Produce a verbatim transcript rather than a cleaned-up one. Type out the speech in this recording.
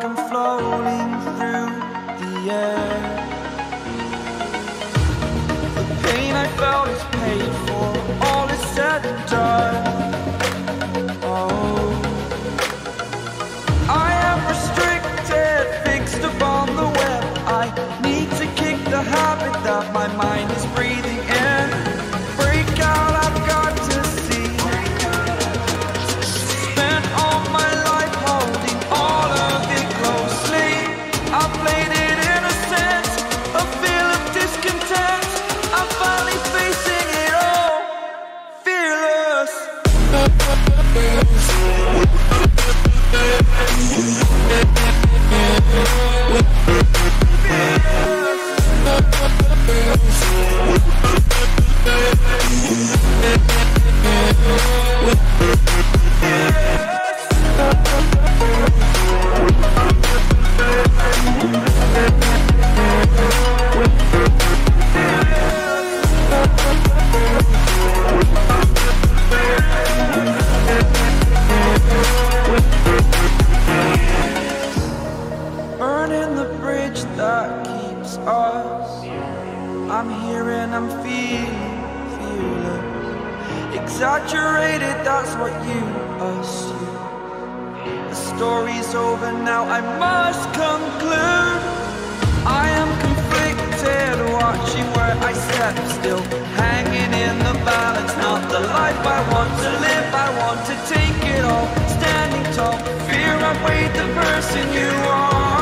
like I'm floating through the air. The pain I felt is paid for, all is said and done. Oh, I am restricted, fixed upon the web. I need to kick the habit that my mind is breathing in. Break out, I've got to see. Spent all my life holding all of it closely. I played it innocent, a feel of discontent. I'm finally facing it all, fearless. Burning the bridge that keeps us. I'm here and I'm feeling fearless. Exaggerated, that's what you assume. The story's over now, I must conclude. I am conflicted, watching where I step still, hanging in the balance. Not the life I want to live, I want to take it all. Standing tall, fear I've weighed the person you are.